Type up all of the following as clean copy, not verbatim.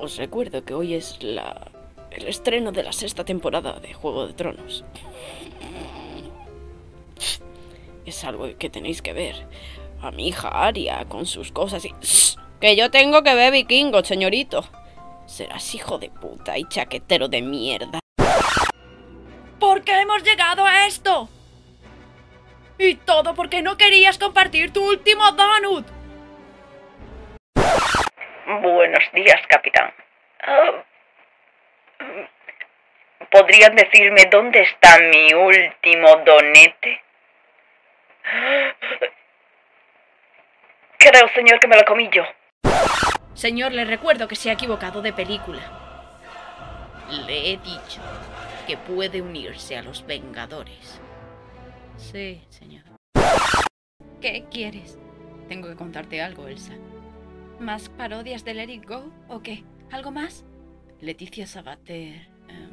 Os recuerdo que hoy es el estreno de la 6ª temporada de Juego de Tronos. Es algo que tenéis que ver. A mi hija Arya con sus cosas y... ¡Que yo tengo que ver Vikingos, señorito! Serás hijo de puta y chaquetero de mierda. ¿Por qué hemos llegado a esto? Y todo porque no querías compartir tu último donut. Buenos días, capitán. ¿Podrían decirme dónde está mi último donete? Creo, señor, que me lo comí yo. Señor, le recuerdo que se ha equivocado de película. Le he dicho que puede unirse a los Vengadores. Sí, señor. ¿Qué quieres? Tengo que contarte algo, Elsa. ¿Más parodias de Let It Go o qué? ¿Algo más? Leticia Sabater...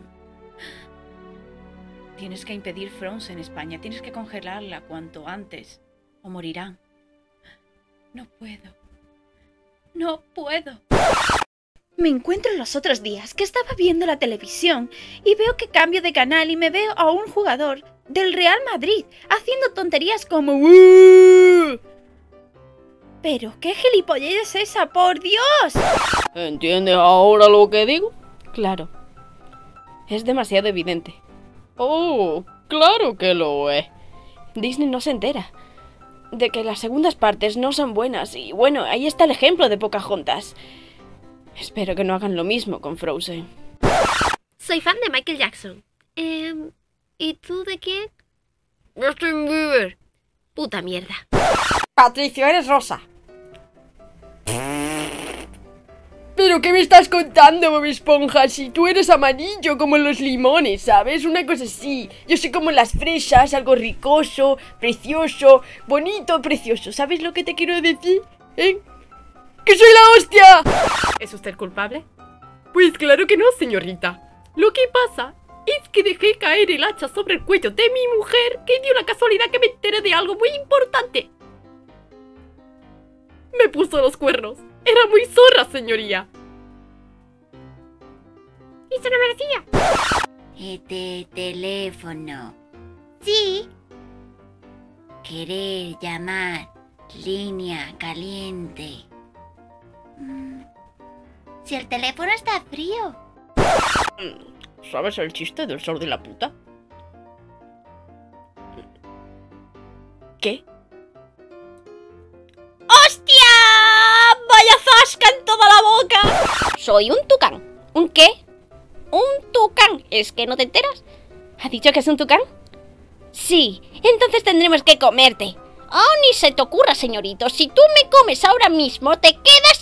Tienes que impedir Frozen en España. Tienes que congelarla cuanto antes. O morirán. No puedo. No puedo. Me encuentro los otros días que estaba viendo la televisión y veo que cambio de canal y me veo a un jugador del Real Madrid haciendo tonterías como ¡Uuuuh! Pero qué gilipollez es esa, por Dios. ¿Entiendes ahora lo que digo? Claro. Es demasiado evidente. Oh, claro que lo es. Disney no se entera de que las segundas partes no son buenas y bueno, ahí está el ejemplo de Pocahontas. Espero que no hagan lo mismo con Frozen. Soy fan de Michael Jackson. ¿Y tú de quién? Justin Bieber. Puta mierda. Patricio, eres rosa. ¿Pero qué me estás contando, Bob Esponja? Si tú eres amarillo como los limones, ¿sabes? Una cosa así. Yo soy como las fresas, algo ricoso, precioso, bonito, precioso. ¿Sabes lo que te quiero decir? ¿Eh? ¡Que soy la hostia! ¿Es usted culpable? Pues claro que no, señorita. Lo que pasa es que dejé caer el hacha sobre el cuello de mi mujer, que dio la casualidad que me enteré de algo muy importante. Me puso los cuernos. Era muy zorra, señoría. Y se lo merecía. Este teléfono. Sí. Querer llamar. Línea caliente. Si el teléfono está frío. ¿Sabes el chiste del sol de la puta? ¿Qué? ¡Hostia! ¡Vaya zasca en toda la boca! Soy un tucán. ¿Un qué? ¡Un tucán! ¿Es que no te enteras? ¿Ha dicho que es un tucán? Sí, entonces tendremos que comerte. ¡Oh, ni se te ocurra, señorito! Si tú me comes ahora mismo, te quedas